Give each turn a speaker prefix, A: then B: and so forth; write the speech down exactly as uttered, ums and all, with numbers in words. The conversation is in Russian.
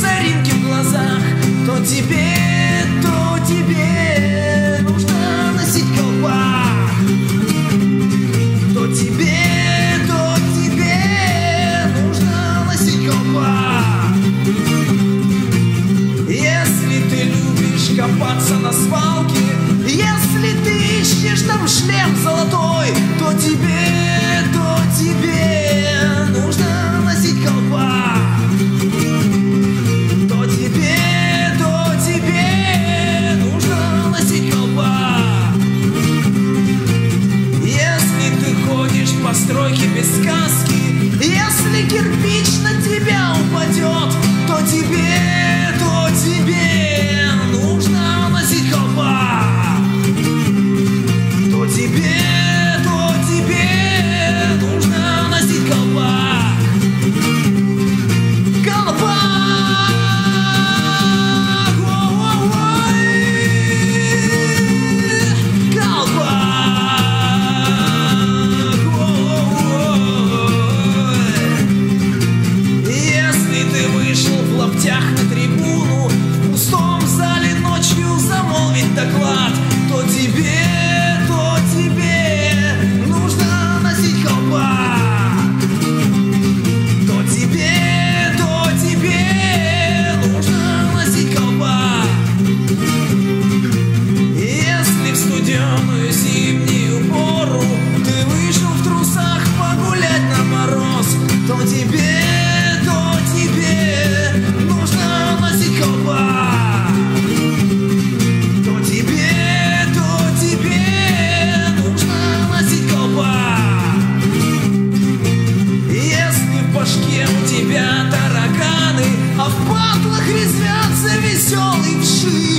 A: соринки в глазах, то тебе, то тебе нужно носить колпак. То тебе, то тебе нужно носить колпак. Если ты любишь копаться на свалке, если ты ищешь там шлем золотой, то тебе, то тебе нужно носить колпак. То тебе, то тебе нужно носить колпак. Если ты ходишь по стройке без сказки, если кирпич на тебя упадет, то тебе, то тебе нужно носить колпак. То тебе, то тебе нужно носить колпак. Колпак! Ой-ой-ой! Колпак! Ой-ой-ой! Если ты вышел в лаптях на трибуну, в пустом зале ночью замолвить доклад, то тебе, то тебе нужно носить колпак. То тебе, то тебе нужно носить колпак. Если в студеную зимнюю пору ты вышел в трусах погулять на мороз, то тебе, то тебе нужно носить колпак. То тебе, то тебе нужно носить колпак. Если в башке у тебя тараканы, а в патлах резвятся веселые вши,